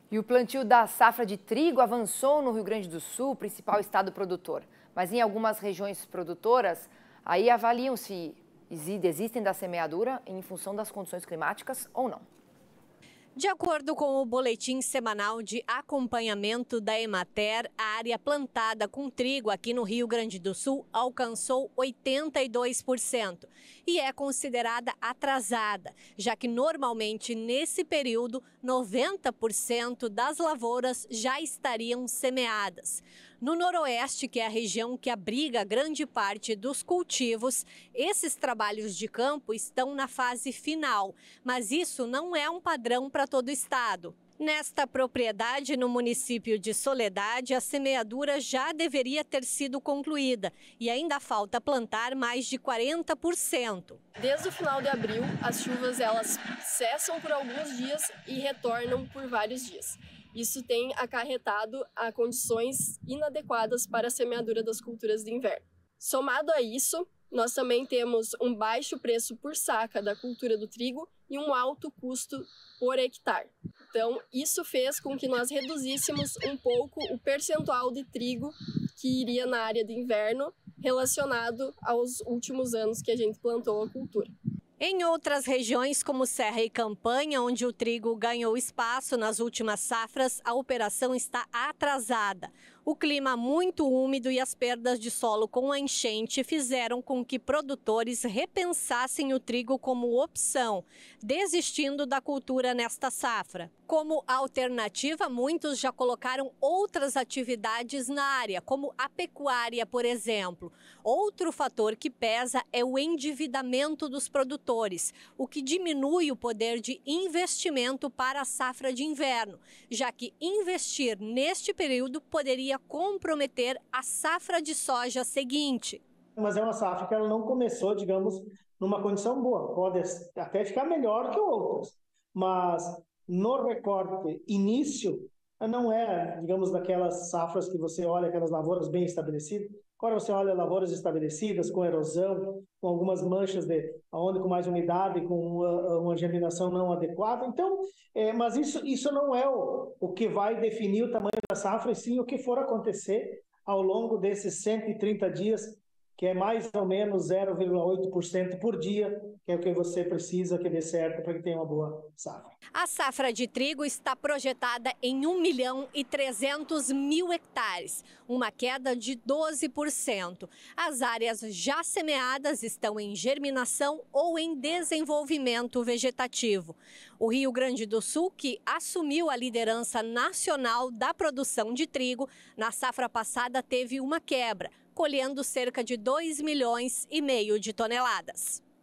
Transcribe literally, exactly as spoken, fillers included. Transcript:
E o plantio da safra de trigo avançou no Rio Grande do Sul, principal estado produtor. Mas em algumas regiões produtoras, aí avaliam se desistem da semeadura em função das condições climáticas ou não. De acordo com o boletim semanal de acompanhamento da Emater, a área plantada com trigo aqui no Rio Grande do Sul alcançou oitenta e dois por cento e é considerada atrasada, já que normalmente nesse período noventa por cento das lavouras já estariam semeadas. No Noroeste, que é a região que abriga grande parte dos cultivos, esses trabalhos de campo estão na fase final, mas isso não é um padrão para todo o estado. Nesta propriedade, no município de Soledade, a semeadura já deveria ter sido concluída e ainda falta plantar mais de quarenta por cento. Desde o final de abril, as chuvas elas cessam por alguns dias e retornam por vários dias. Isso tem acarretado a condições inadequadas para a semeadura das culturas de inverno. Somado a isso, nós também temos um baixo preço por saca da cultura do trigo e um alto custo por hectare. Então, isso fez com que nós reduzíssemos um pouco o percentual de trigo que iria na área de inverno relacionado aos últimos anos que a gente plantou a cultura. Em outras regiões, como Serra e Campanha, onde o trigo ganhou espaço nas últimas safras, a operação está atrasada. O clima muito úmido e as perdas de solo com a enchente fizeram com que produtores repensassem o trigo como opção, desistindo da cultura nesta safra. Como alternativa, muitos já colocaram outras atividades na área, como a pecuária, por exemplo. Outro fator que pesa é o endividamento dos produtores, o que diminui o poder de investimento para a safra de inverno, já que investir neste período poderia comprometer a safra de soja seguinte. Mas é uma safra que ela não começou, digamos, numa condição boa. Pode até ficar melhor que outras, mas no recorte início não é, digamos, daquelas safras que você olha, aquelas lavouras bem estabelecidas. Agora você olha lavouras estabelecidas, com erosão, com algumas manchas de onde com mais umidade, com uma, uma germinação não adequada. Então, é, mas isso, isso não é o, o que vai definir o tamanho da safra, e sim o que for acontecer ao longo desses cento e trinta dias, que é mais ou menos zero vírgula oito por cento por dia, que é o que você precisa que dê certo para que tenha uma boa safra. A safra de trigo está projetada em um milhão e trezentos mil hectares, uma queda de doze por cento. As áreas já semeadas estão em germinação ou em desenvolvimento vegetativo. O Rio Grande do Sul, que assumiu a liderança nacional da produção de trigo, na safra passada teve uma quebra, colhendo cerca de dois milhões e meio de toneladas.